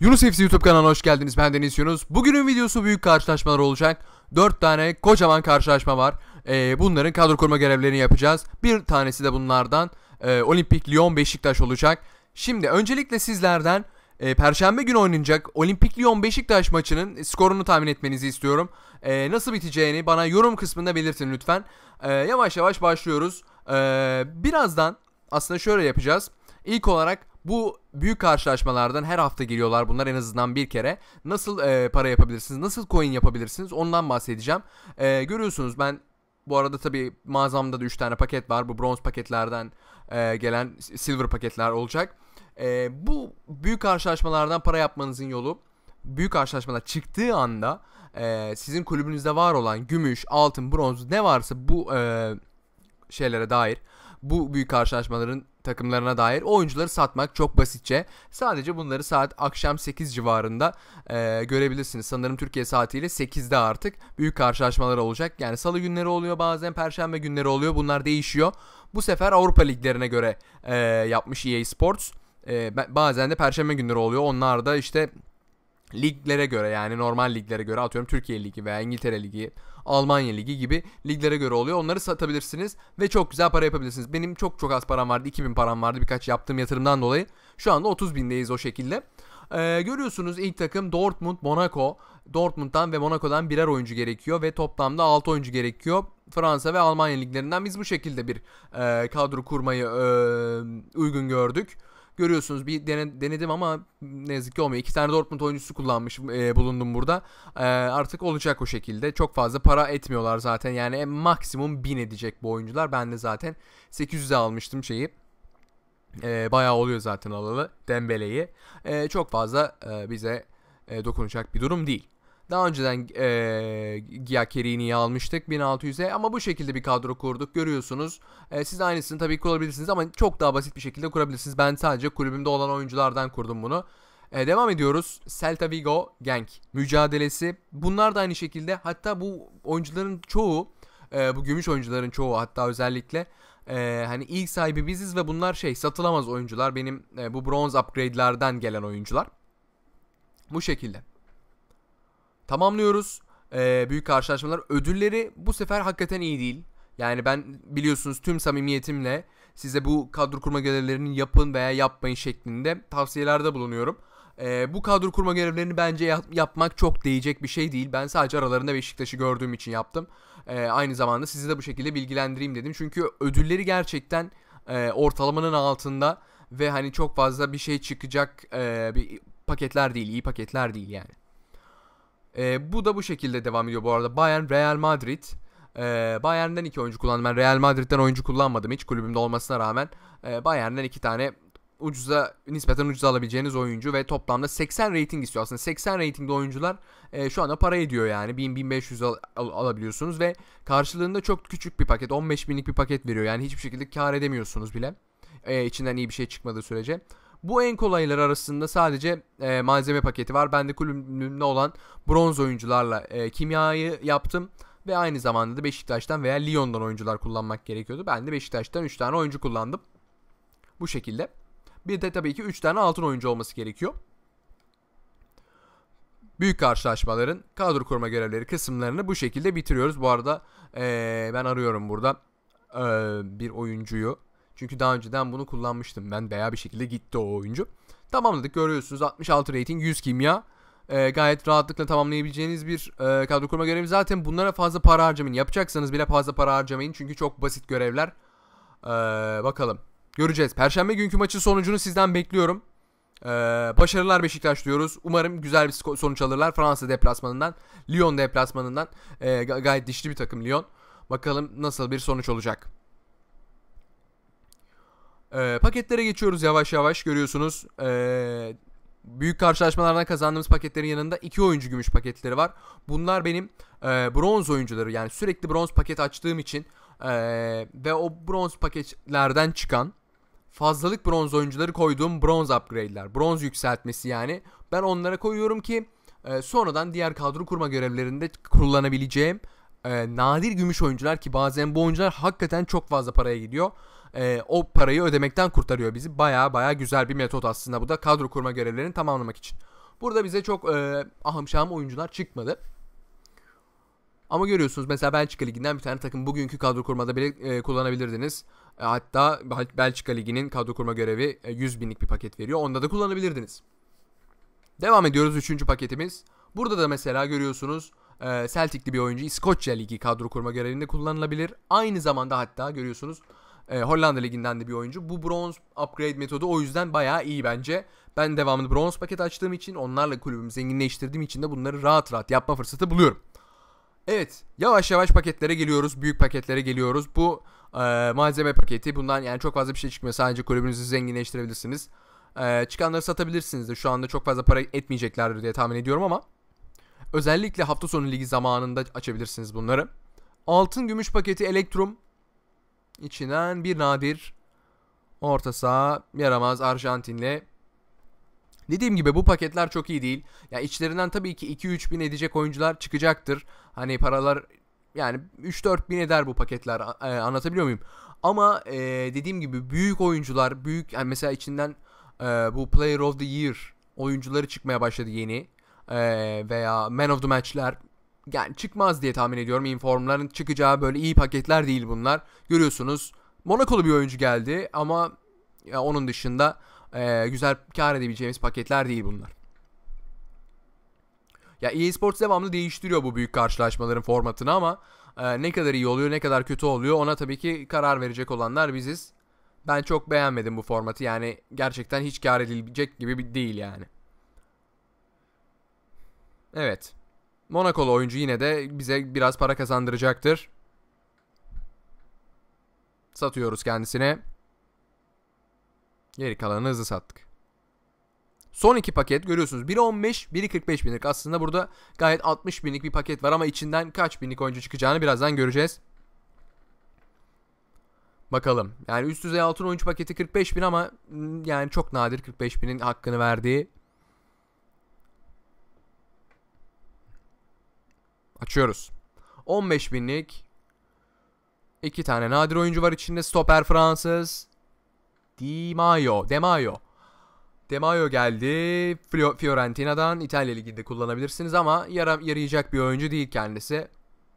Yunus FC YouTube kanalına hoş geldiniz. Ben Deniz Yunus. Bugünün videosu büyük karşılaşmalar olacak. 4 tane kocaman karşılaşma var. Bunların kadro kurma görevlerini yapacağız. Bir tanesi de bunlardan Olimpik Lyon Beşiktaş olacak. Şimdi öncelikle sizlerden Perşembe günü oynanacak Olimpik Lyon Beşiktaş maçının skorunu tahmin etmenizi istiyorum. Nasıl biteceğini bana yorum kısmında belirtin lütfen. Yavaş yavaş başlıyoruz. Birazdan aslında şöyle yapacağız. İlk olarak bu büyük karşılaşmalardan her hafta geliyorlar bunlar en azından bir kere. Nasıl para yapabilirsiniz, nasıl coin yapabilirsiniz ondan bahsedeceğim. Görüyorsunuz ben bu arada tabi mağazamda da 3 tane paket var. Bu bronz paketlerden gelen silver paketler olacak. Bu büyük karşılaşmalardan para yapmanızın yolu, büyük karşılaşmalar çıktığı anda sizin kulübünüzde var olan gümüş, altın, bronz ne varsa bu şeylere dair, bu büyük karşılaşmaların takımlarına dair oyuncuları satmak çok basitçe. Sadece bunları saat akşam 8 civarında görebilirsiniz. Sanırım Türkiye saatiyle 8'de artık büyük karşılaşmalar olacak. Yani salı günleri oluyor, bazen perşembe günleri oluyor. Bunlar değişiyor. Bu sefer Avrupa liglerine göre yapmış EA Sports. Bazen de perşembe günleri oluyor. Onlar da işte liglere göre, yani normal liglere göre, atıyorum Türkiye Ligi veya İngiltere Ligi, Almanya Ligi gibi liglere göre oluyor. Onları satabilirsiniz ve çok güzel para yapabilirsiniz. Benim çok az param vardı. 2000 param vardı birkaç yaptığım yatırımdan dolayı. Şu anda 30.000'deyiz o şekilde. Görüyorsunuz ilk takım Dortmund, Monaco. Dortmund'dan ve Monaco'dan birer oyuncu gerekiyor ve toplamda 6 oyuncu gerekiyor. Fransa ve Almanya liglerinden biz bu şekilde bir kadro kurmayı uygun gördük. Görüyorsunuz bir denedim ama ne yazık ki olmuyor. 2 tane Dortmund oyuncusu kullanmış bulundum burada. Artık olacak o şekilde. Çok fazla para etmiyorlar zaten. Yani maksimum 1000 edecek bu oyuncular. Ben de zaten 800'e almıştım şeyi. Bayağı oluyor zaten alalı Dembele'yi. Çok fazla bize dokunacak bir durum değil. Daha önceden Giaccherini'yi almıştık 1600'e ama bu şekilde bir kadro kurduk. Görüyorsunuz. Siz aynısını tabii kurabilirsiniz ama çok daha basit bir şekilde kurabilirsiniz. Ben sadece kulübümde olan oyunculardan kurdum bunu. Devam ediyoruz. Celta Vigo Genk mücadelesi. Bunlar da aynı şekilde. Hatta bu oyuncuların çoğu, bu gümüş oyuncuların çoğu hatta özellikle hani ilk sahibi biziz ve bunlar satılamaz oyuncular. Benim bu bronz upgrade'lerden gelen oyuncular. Bu şekilde. Tamamlıyoruz. Büyük karşılaşmalar. Ödülleri bu sefer hakikaten iyi değil. Yani ben biliyorsunuz tüm samimiyetimle size bu kadro kurma görevlerini yapın veya yapmayın şeklinde tavsiyelerde bulunuyorum. Bu kadro kurma görevlerini bence yapmak çok değecek bir şey değil. Ben sadece aralarında Beşiktaş'ı gördüğüm için yaptım. Aynı zamanda sizi de bu şekilde bilgilendireyim dedim. Çünkü ödülleri gerçekten ortalamanın altında ve hani çok fazla bir şey çıkacak bir paketler değil. İyi paketler değil yani. Bu da bu şekilde devam ediyor bu arada. Bayern, Real Madrid. Bayern'den 2 oyuncu kullandım. Ben Real Madrid'den oyuncu kullanmadım hiç kulübümde olmasına rağmen. Bayern'den 2 tane nispeten ucuza alabileceğiniz oyuncu ve toplamda 80 rating istiyor. Aslında 80 ratingli oyuncular şu anda para ediyor yani. 1000-1500 alabiliyorsunuz ve karşılığında çok küçük bir paket. 15.000'lik bir paket veriyor. Yani hiçbir şekilde kar edemiyorsunuz bile. İçinden iyi bir şey çıkmadığı sürece. Bu en kolayları arasında sadece malzeme paketi var. Ben de kulübümde olan bronz oyuncularla kimyayı yaptım. Ve aynı zamanda da Beşiktaş'tan veya Lyon'dan oyuncular kullanmak gerekiyordu. Ben de Beşiktaş'tan 3 tane oyuncu kullandım. Bu şekilde. Bir de tabii ki 3 tane altın oyuncu olması gerekiyor. Büyük karşılaşmaların kadro kurma görevleri kısımlarını bu şekilde bitiriyoruz. Bu arada ben arıyorum burada bir oyuncuyu. Çünkü daha önceden bunu kullanmıştım ben veya bir şekilde gitti o oyuncu. Tamamladık, görüyorsunuz 66 rating 100 kimya. Gayet rahatlıkla tamamlayabileceğiniz bir kadro kurma görevi. Zaten bunlara fazla para harcamayın. Yapacaksanız bile fazla para harcamayın. Çünkü çok basit görevler. Bakalım. Göreceğiz. Perşembe günkü maçın sonucunu sizden bekliyorum. Başarılar Beşiktaş diyoruz. Umarım güzel bir sonuç alırlar. Fransa deplasmanından, Lyon deplasmanından. Gayet dişli bir takım Lyon. Bakalım nasıl bir sonuç olacak. Paketlere geçiyoruz yavaş yavaş, görüyorsunuz. Büyük karşılaşmalardan kazandığımız paketlerin yanında 2 oyuncu gümüş paketleri var. Bunlar benim bronz oyuncuları, yani sürekli bronz paket açtığım için ve o bronz paketlerden çıkan fazlalık bronz oyuncuları koyduğum bronz upgrade'ler, bronz yükseltmesi yani. Ben onlara koyuyorum ki sonradan diğer kadro kurma görevlerinde kullanabileceğim nadir gümüş oyuncular, ki bazen bu oyuncular hakikaten çok fazla paraya gidiyor. O parayı ödemekten kurtarıyor bizi. Baya güzel bir metot aslında bu da kadro kurma görevlerini tamamlamak için. Burada bize çok ahım şahım oyuncular çıkmadı. Ama görüyorsunuz mesela Belçika Ligi'nden bir tane takım bugünkü kadro kurmada bile kullanabilirdiniz. Hatta Belçika Ligi'nin kadro kurma görevi 100 binlik bir paket veriyor. Onda da kullanabilirdiniz. Devam ediyoruz 3. paketimiz. Burada da mesela görüyorsunuz Celtic'li bir oyuncu İskoçya Ligi kadro kurma görevinde kullanılabilir. Aynı zamanda hatta görüyorsunuz Hollanda Ligi'nden de bir oyuncu. Bu bronze upgrade metodu o yüzden bayağı iyi bence. Ben devamlı bronze paket açtığım için, onlarla kulübümü zenginleştirdiğim için de bunları rahat rahat yapma fırsatı buluyorum. Evet, yavaş yavaş paketlere geliyoruz. Büyük paketlere geliyoruz. Bu malzeme paketi. Bundan yani çok fazla bir şey çıkmıyor. Sadece kulübünüzü zenginleştirebilirsiniz. Çıkanları satabilirsiniz de. Şu anda çok fazla para etmeyeceklerdir diye tahmin ediyorum ama özellikle hafta sonu ligi zamanında açabilirsiniz bunları. Altın gümüş paketi Elektrum. İçinden bir nadir orta saha yaramaz Arjantinli. Dediğim gibi bu paketler çok iyi değil. Ya içlerinden tabii ki 2-3 bin edecek oyuncular çıkacaktır. Hani paralar yani 3-4 bin eder bu paketler. Anlatabiliyor muyum? Ama dediğim gibi büyük oyuncular, büyük yani mesela içinden bu Player of the Year oyuncuları çıkmaya başladı yeni. Veya Man of the Match'ler yani çıkmaz diye tahmin ediyorum. Informların çıkacağı böyle iyi paketler değil bunlar. Görüyorsunuz Monakolu bir oyuncu geldi ama ya onun dışında güzel kar edebileceğimiz paketler değil bunlar. Ya EA Sports devamlı değiştiriyor bu büyük karşılaşmaların formatını ama ne kadar iyi oluyor ne kadar kötü oluyor ona tabii ki karar verecek olanlar biziz. Ben çok beğenmedim bu formatı, yani gerçekten hiç kar edilecek gibi değil yani. Evet. Monakolu oyuncu yine de bize biraz para kazandıracaktır. Satıyoruz kendisine. Geri kalanını hızlı sattık. Son 2 paket görüyorsunuz. Biri 15, biri 45 binlik. Aslında burada gayet 60 binlik bir paket var ama içinden kaç binlik oyuncu çıkacağını birazdan göreceğiz. Bakalım. Yani üst düzey altın oyuncu paketi 45 bin ama yani çok nadir 45 binin hakkını verdiği. Açıyoruz. 15 binlik 2 tane nadir oyuncu var içinde. Stoper Fransız. De Maio geldi. Fiorentina'dan. İtalya Ligi'nde kullanabilirsiniz ama yarayacak bir oyuncu değil kendisi.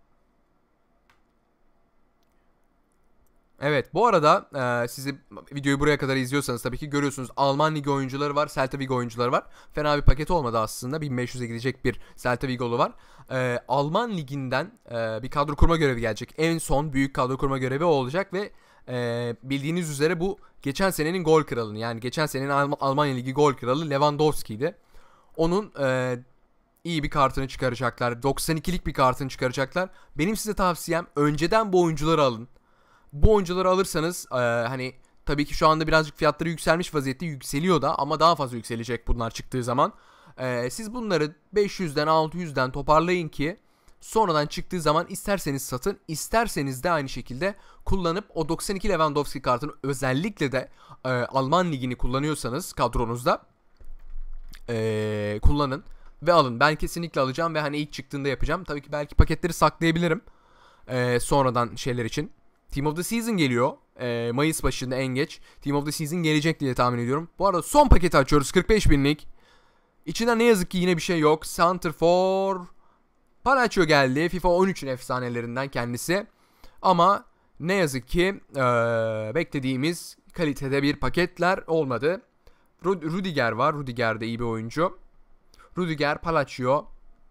Evet, bu arada sizi videoyu buraya kadar izliyorsanız tabii ki görüyorsunuz Alman Ligi oyuncuları var, Celta Vigo oyuncuları var. Fena bir paket olmadı aslında. 1500'e gidecek bir Celta Vigo'lu var. Alman Ligi'nden bir kadro kurma görevi gelecek. En son büyük kadro kurma görevi o olacak ve bildiğiniz üzere bu geçen senenin gol kralını, yani geçen senenin Almanya Ligi gol kralı Lewandowski'ydi. Onun iyi bir kartını çıkaracaklar. 92'lik bir kartını çıkaracaklar. Benim size tavsiyem önceden bu oyuncuları alın. Bu oyuncuları alırsanız hani tabii ki şu anda birazcık fiyatları yükselmiş vaziyette, yükseliyor da ama daha fazla yükselecek bunlar çıktığı zaman. Siz bunları 500'den 600'den toparlayın ki sonradan çıktığı zaman isterseniz satın, isterseniz de aynı şekilde kullanıp o 92 Lewandowski kartını, özellikle de Alman Ligi'ni kullanıyorsanız kadronuzda kullanın ve alın. Ben kesinlikle alacağım ve hani ilk çıktığında yapacağım. Tabii ki belki paketleri saklayabilirim sonradan şeyler için. Team of the Season geliyor. Mayıs başında en geç. Team of the Season gelecek diye tahmin ediyorum. Bu arada son paketi açıyoruz. 45 binlik. İçinden ne yazık ki yine bir şey yok. Center for Palacio geldi. FIFA 13'ün efsanelerinden kendisi. Ama ne yazık ki beklediğimiz kalitede bir paketler olmadı. Rudiger var. Rudiger de iyi bir oyuncu. Rudiger, Palacio.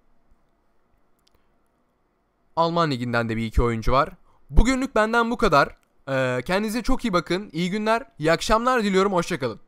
Alman Ligi'nden de bir iki oyuncu var. Bugünlük benden bu kadar. Kendinize çok iyi bakın. İyi günler, iyi akşamlar diliyorum. Hoşça kalın.